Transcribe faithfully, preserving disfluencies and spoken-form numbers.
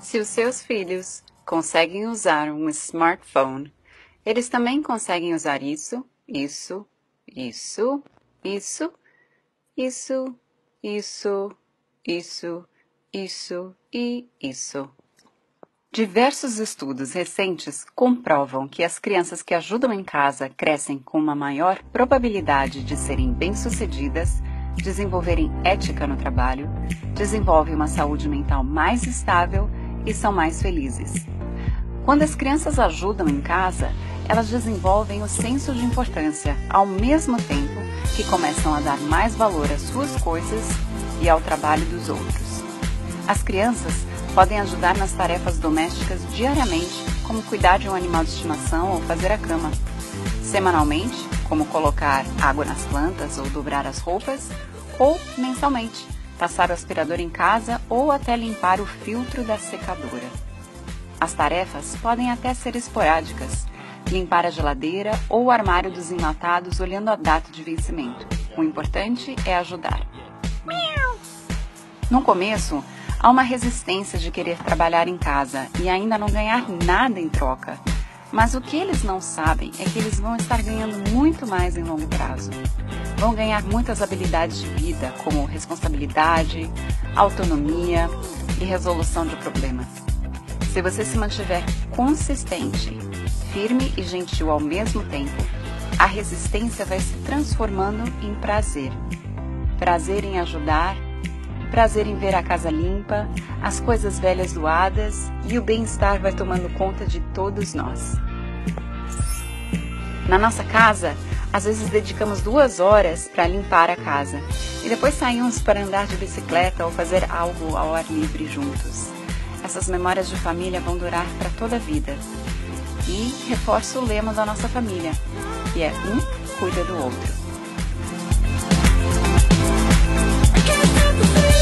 Se os seus filhos conseguem usar um smartphone, eles também conseguem usar isso, isso, isso, isso, isso, isso, isso, isso e isso. Diversos estudos recentes comprovam que as crianças que ajudam em casa crescem com uma maior probabilidade de serem bem-sucedidas, desenvolverem ética no trabalho, desenvolvem uma saúde mental mais estável e são mais felizes. Quando as crianças ajudam em casa, elas desenvolvem o senso de importância, ao mesmo tempo que começam a dar mais valor às suas coisas e ao trabalho dos outros. As crianças podem ajudar nas tarefas domésticas diariamente, como cuidar de um animal de estimação ou fazer a cama. Semanalmente, como colocar água nas plantas ou dobrar as roupas, ou mensalmente, passar o aspirador em casa ou até limpar o filtro da secadora. As tarefas podem até ser esporádicas, limpar a geladeira ou o armário dos enlatados olhando a data de vencimento. O importante é ajudar. No começo, há uma resistência de querer trabalhar em casa e ainda não ganhar nada em troca. Mas o que eles não sabem é que eles vão estar ganhando muito mais em longo prazo. Vão ganhar muitas habilidades de vida, como responsabilidade, autonomia e resolução de problemas. Se você se mantiver consistente, firme e gentil ao mesmo tempo, a resistência vai se transformando em prazer. Prazer em ajudar, prazer em ver a casa limpa, as coisas velhas doadas e o bem-estar vai tomando conta de todos nós. Na nossa casa, às vezes dedicamos duas horas para limpar a casa e depois saímos para andar de bicicleta ou fazer algo ao ar livre juntos. Essas memórias de família vão durar para toda a vida. E reforço o lema da nossa família, que é um cuida do outro.